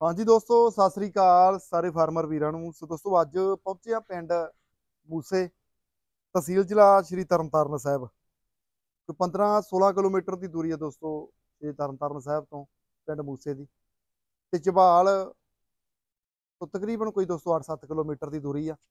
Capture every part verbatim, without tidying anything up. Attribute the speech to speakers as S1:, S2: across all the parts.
S1: हाँ जी दोस्तों, सत श्री अकाल सारे फार्मर वीरां नूं। सो दोस्तों अज पहुंचे आ पिंड मूसे, तहसील जिला श्री तरनतारन साहब। कोई पंद्रह सोलह किलोमीटर की दूरी है दोस्तों श्री तरनतारन साहब तो पिंड मूसे की। ते झबाल तो तकरीबन कोई दोस्तों अठ सत्त किलोमीटर की दूरी आ।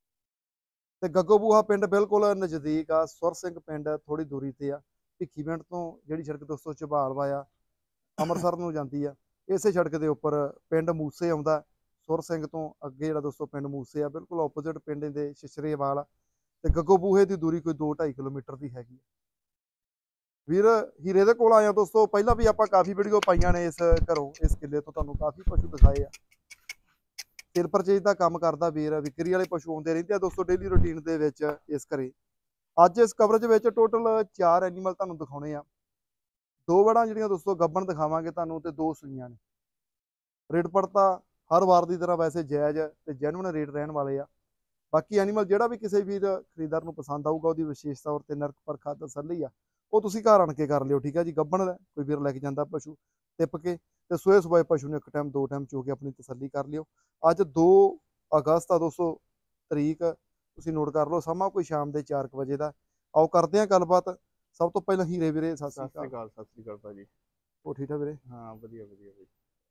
S1: ते गग्गोबूहा पिंड बिल्कुल नज़दीक आ। सुर सिंह पिंड थोड़ी दूरी ते आ। भिक्खी पिंड तो जिहड़ी सड़क दोस्तों झबाल वाया ਅੰਮ੍ਰਿਤਸਰ ਨੂੰ ਜਾਂਦੀ ਆ, ਇਸੇ ਸੜਕ ਦੇ ਉੱਪਰ ਪਿੰਡ ਮੂਸੇ ਆਉਂਦਾ। ਸੁਰ ਸਿੰਘ ਤੋਂ ਅੱਗੇ ਜਿਹੜਾ ਦੋਸਤੋ ਪਿੰਡ ਮੂਸੇ ਆ, ਬਿਲਕੁਲ ਆਪੋਜ਼ਿਟ ਪਿੰਡ ਦੇ ਸ਼ਿਸ਼ਰੇਵਾਲ ਆ। ਤੇ ਗੱਗੋਬੂਹੇ ਦੀ ਦੂਰੀ ਕੋਈ ਦੋ ਢਾਈ ਕਿਲੋਮੀਟਰ ਦੀ ਹੈਗੀ। ਵੀਰ ਹੀਰੇ ਦੇ ਕੋਲ ਆਇਆ ਦੋਸਤੋ, ਪਹਿਲਾਂ ਵੀ ਆਪਾਂ ਕਾਫੀ ਵੀਡੀਓ ਪਾਈਆਂ ਨੇ ਇਸ ਘਰੋਂ, ਇਸ ਕਿੱਲੇ ਤੋਂ ਤੁਹਾਨੂੰ ਕਾਫੀ ਪਸ਼ੂ ਦਿਖਾਏ ਆ। ਸੇਲ ਪਰਚੇਜ ਦਾ ਕੰਮ ਕਰਦਾ ਵੀਰ, ਵਿਕਰੀ ਵਾਲੇ ਪਸ਼ੂ ਆਉਂਦੇ ਰਹਿੰਦੇ ਆ ਦੋਸਤੋ ਡੇਲੀ ਰੂਟੀਨ ਦੇ ਵਿੱਚ ਇਸ ਘਰੇ। ਅੱਜ ਇਸ ਕਵਰੇਜ ਵਿੱਚ ਟੋਟਲ ਚਾਰ ਐਨੀਮਲ ਤੁਹਾਨੂੰ ਦਿਖਾਉਣੇ ਆ। दो वड़ा ਜਿਹੜੀਆਂ दोस्तों ਗੱਬਣ ਦਿਖਾਵਾਂਗੇ ਤੁਹਾਨੂੰ ਤੇ ਦੋ ਸੂਈਆਂ ਨੇ। ਰੇਟ ਪੜਤਾ ਹਰ ਵਾਰ ਦੀ ਤਰ੍ਹਾਂ ਵੈਸੇ ਜਾਇਜ਼ ਤੇ ਜੈਨੂਇਨ ਰੇਟ ਰਹਿਣ ਵਾਲੇ ਆ। ਬਾਕੀ ਐਨੀਮਲ ਜਿਹੜਾ ਵੀ ਕਿਸੇ ਵੀਰ ਖਰੀਦਦਾਰ ਨੂੰ ਪਸੰਦ ਆਊਗਾ ਉਹਦੀ ਵਿਸ਼ੇਸ਼ ਤੌਰ ਤੇ ਨਰਕ ਪਰਖਾ ਤਸੱਲੀ ਆ, ਉਹ ਤੁਸੀਂ ਘਰ ਆਣ ਕੇ ਕਰ ਲਿਓ। ਠੀਕ ਹੈ ਜੀ, ਗੱਬਣ ਕੋਈ ਵੀਰ ਲੈ ਕੇ ਜਾਂਦਾ ਪਸ਼ੂ ਟਿੱਪ ਕੇ ਤੇ ਸੋਏ ਸਵਾਏ ਪਸ਼ੂ ਨੂੰ ਇੱਕ ਟਾਈਮ ਦੋ ਟਾਈਮ ਚੋ ਕੇ ਆਪਣੀ ਤਸੱਲੀ ਕਰ ਲਿਓ। ਅੱਜ ਦੋ ਅਗਸਤ ਆ ਦੋਸਤੋ, ਤਰੀਕ ਤੁਸੀਂ ਨੋਟ ਕਰ ਲਓ। ਸਮਾਂ ਕੋਈ ਸ਼ਾਮ ਦੇ ਚਾਰ ਕੁ ਵਜੇ ਦਾ। ਆਓ ਕਰਦੇ ਆ ਗੱਲਬਾਤ। ਸਭ ਤੋਂ ਪਹਿਲਾਂ ਹੀਰੇ ਵੀਰੇ ਸਤਿ
S2: ਸਤਿ
S1: ਸ਼੍ਰੀ
S2: ਸ੍ਰੀ
S1: ਅਕਾਲ।
S2: ਅਕਾਲ ਸਤਿ ਸ੍ਰੀ ਅਕਾਲ ਭਾਜੀ।
S1: ਉਹ ਠੀਕ ਠਾਕ ਵੀਰੇ?
S2: ਹਾਂ ਵਧੀਆ ਵਧੀਆ ਭਾਜੀ।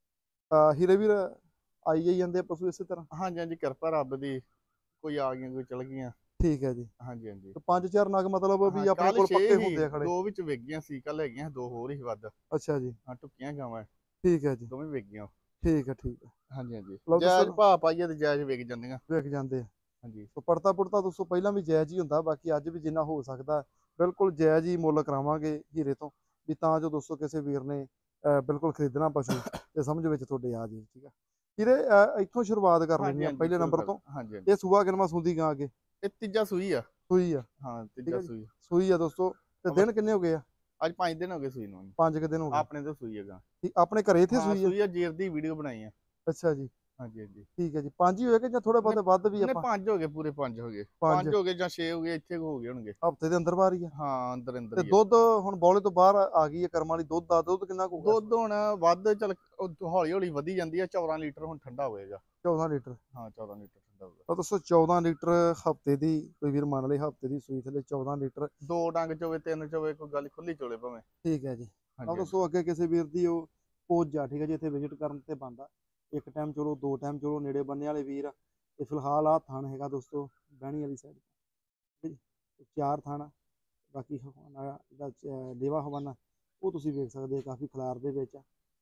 S1: ਅਹ ਹੀਰੇ ਵੀਰ ਆਈ ਜਾਈ ਜਾਂਦੇ ਆ ਪਸ਼ੂ ਇਸੇ ਤਰ੍ਹਾਂ?
S2: ਹਾਂਜੀ ਹਾਂਜੀ, ਕਿਰਪਾ ਰੱਬ ਦੀ। ਕੋਈ ਆ ਗਈਆਂ ਕੋਈ ਚਲ ਗਈਆਂ।
S1: ਠੀਕ ਹੈ ਜੀ।
S2: ਹਾਂਜੀ ਹਾਂਜੀ।
S1: ਤੇ ਪੰਜ ਚਾਰ ਨਗ ਮਤਲਬ ਵੀ
S2: ਹਾਂ
S1: ਆਪਣੇ
S2: ਕੱਲ
S1: ਕੋਲ
S2: ਛੇ
S1: ਪੱਕੇ
S2: ਹੀ,
S1: ਹੁੰਦੇ ਆ ਖੜੇ?
S2: ਦੋ ਵਿੱਚ ਵਿਕ ਗਈਆਂ ਸੀ, ਕੱਲ ਹੈਗੀਆਂ ਦੋ ਹੋਰ ਹੀ ਵੱਧ।
S1: ਅੱਛਾ ਜੀ।
S2: ਹਾਂ ਟੁੱਕੀਆਂ ਗਾਵਾਂ
S1: ਠੀਕ ਹੈ ਜੀ।
S2: ਦੋਵੇਂ ਵਿਕ ਗਈਆਂ।
S1: ਠੀਕ ਹੈ ਠੀਕ ਹੈ।
S2: ਹਾਂਜੀ ਹਾਂਜੀ,
S1: ਲਓ
S2: ਜਾਇਜ਼
S1: ਦੋਸਤੋ
S2: ਭਾਅ ਪਾਈਏ ਤੇ ਜਾਇਜ਼ ਵਿਕ ਜਾਂਦੀਆਂ।
S1: ਵਿਕ ਜਾਂਦੇ ਆ।
S2: ਹਾਂਜੀ।
S1: ਸੋ ਪੜਤਾ ਪੁੜਤਾ ਦੋਸਤੋ ਪਹਿਲਾਂ ਵੀ ਜਾਇਜ਼ ਹੀ ਹੁੰਦਾ, ਬਾਕੀ ਅੱਜ ਵੀ ਜਿੰਨਾ ਹੋ ਸਕਦਾ ਬਿਲਕੁਲ ਜਾਇਜ਼ ਹੀ ਮੁੱਲ ਕਰਾਵਾਂਗੇ ਹੀਰੇ ਤੋਂ, ਵੀ ਤਾਂ ਜੋ ਦੋਸਤੋ ਕਿਸੇ ਵੀਰ ਨੇ ਅਹ ਬਿਲਕੁਲ ਖਰੀਦਣਾ ਪਸ਼ੂ ਤੇ ਸਮਝ ਵਿੱਚ ਤੁਹਾਡੇ ਆ ਜੇ। ਠੀਕ ਹੈ ਹੀਰੇ, ਅਹ ਇੱਥੋਂ ਸ਼ੁਰੂਆਤ ਕਰ
S2: ਹਾਂਜੀ
S1: ਲੈਂਦੇ ਆ
S2: ਹਾਂਜੀ
S1: ਪਹਿਲੇ
S2: ਸ਼ੁਰੂ
S1: ਨੰਬਰ
S2: ਕਰ।
S1: ਤੋਂ।
S2: ਹਾਂਜੀ ਹਾਂਜੀ,
S1: ਇਹ ਸੂਆ ਕਿਨਵਾਂ ਸੂੰਦੀ ਗਾਂ ਅੱਗੇ?
S2: ਇਹ ਤੀਜਾ ਸੂਈ ਆ।
S1: ਸੂਈ ਆ?
S2: ਹਾਂ
S1: ਠੀਕ
S2: ਤੀਜਾ
S1: ਹੈ ਜੀ,
S2: ਸੂਈ।
S1: ਸੂਈ ਆ ਦੋਸਤੋ। ਤੇ ਦਿਨ ਕਿੰਨੇ ਹੋ ਗਏ ਆ?
S2: ਅੱਜ ਪੰਜ ਦਿਨ ਹੋ ਗਏ ਸੂਈ ਨੂੰ।
S1: ਪੰਜ ਕੁ ਦਿਨ ਹੋ ਗਏ
S2: ਆਪਣੇ ਤੋਂ ਸੂਈ ਹੈਗਾ।
S1: ਆਪਣੇ ਘਰੇ ਇੱਥੇ
S2: ਹਾਂ
S1: ਸੂਈ ਆ?
S2: ਸੂਈ ਆ, ਜੇਰ ਦੀ ਵੀਡੀਓ ਬਣਾਈ ਆ।
S1: ਅੱਛਾ ਜੀ।
S2: ਹਾਂਜੀ ਹਾਂਜੀ।
S1: ਠੀਕ ਹੈ ਜੀ। ਪੰਜ ਹੀ ਹੋਏਗਾ ਜਾਂ ਥੋੜੇ ਬਹੁਤੇ ਵੱਧ ਵੀ?
S2: ਨੇ
S1: ਆਪਾਂ
S2: ਪੰਜ ਹੋ ਗਏ, ਪੂਰੇ ਪੰਜ ਹੋ ਗਏ।
S1: ਪੰਜ
S2: ਪੰਜ ਹੋ ਗਏ ਜਾਂ ਛੇ ਹੋ ਗਏ, ਇੱਥੇ ਹੋ ਗਏ ਹੋਣਗੇ।
S1: ਹਫਤੇ ਦੇ ਅੰਦਰ ਬਾਹਰ ਹੀ ਆ?
S2: ਹਾਂ ਅੰਦਰ ਅੰਦਰ
S1: ਤੇ
S2: ਹੀ ਆ।
S1: ਦੁੱਧ ਹੁਣ ਬੌਲੇ ਤੋਂ ਬਾਹਰ ਆ ਗਈ ਹੈ ਕਰਮ ਵਾਲੀ। ਦੁੱਧ ਦਾ ਦੁੱਧ ਕਿੰਨਾ ਕੁ ਹੋਊਗਾ?
S2: ਦੁੱਧ ਹੁਣ ਵੱਧ ਚੱਲ ਹੌਲੀ ਹੌਲੀ ਵਧੀ ਜਾਂਦੀ ਆ। ਚੌਦਾਂ ਲੀਟਰ ਹੁਣ ਠੰਡਾ ਹੋਏਗਾ।
S1: ਚੌਦਾਂ ਲੀਟਰ?
S2: ਹਾਂ ਚੌਦਾਂ ਲੀਟਰ ਠੰਡਾ ਹੋਊਗਾ।
S1: ਤਾਂ ਦੱਸੋ ਚੌਦਾਂ ਲੀਟਰ ਹਫਤੇ ਦੀ, ਕੋਈ ਵੀਰ ਮੰਨ ਲਈ ਹਫਤੇ ਦੀ ਸੂਈ ਥੱਲੇ ਚੌਦਾਂ ਲੀਟਰ।
S2: ਦੋ ਡੰਗ ਚੋਵੇ ਤਿੰਨ ਚੋਵੇ ਕੋਈ ਗੱਲ ਖੁੱਲੀ ਚੋਲੇ ਭਾਵੇਂ।
S1: ਠੀਕ ਹੈ ਜੀ। ਤਾਂ
S2: ਹਾਂਜੀ
S1: ਦੱਸੋ ਅੱਗੇ ਕਿਸੇ ਵੀਰ ਦੀ ਉਹ ਪਹੁੰਚ ਜਾ। ਠੀਕ ਹੈ ਜੀ, ਇੱਥੇ ਵਿਜ਼ਿਟ ਕਰਨ ਤੇ ਬੰਦਾ ਇੱਕ ਟਾਈਮ ਚਲੋ, ਦੋ ਟਾਈਮ ਚਲੋ, ਨੇੜੇ ਬੰਨੇ ਵਾਲੇ ਵੀਰ। ਤੇ ਫਿਲਹਾਲ ਆ ਥਣ ਹੈਗਾ ਦੋਸਤੋ ਬਹਿਣੀ ਵਾਲੀ ਸਾਈਡ, ਠੀਕ ਹੈ ਜੀ। ਚਾਰ ਥਣ, ਬਾਕੀ ਹਵਾਨਾ ਜਿਹੜਾ ਲੇਵਾ ਹਵਾਨਾ ਉਹ ਤੁਸੀਂ ਵੇਖ ਸਕਦੇ ਹੋ ਕਾਫੀ ਖਲਾਰ ਦੇ ਵਿੱਚ।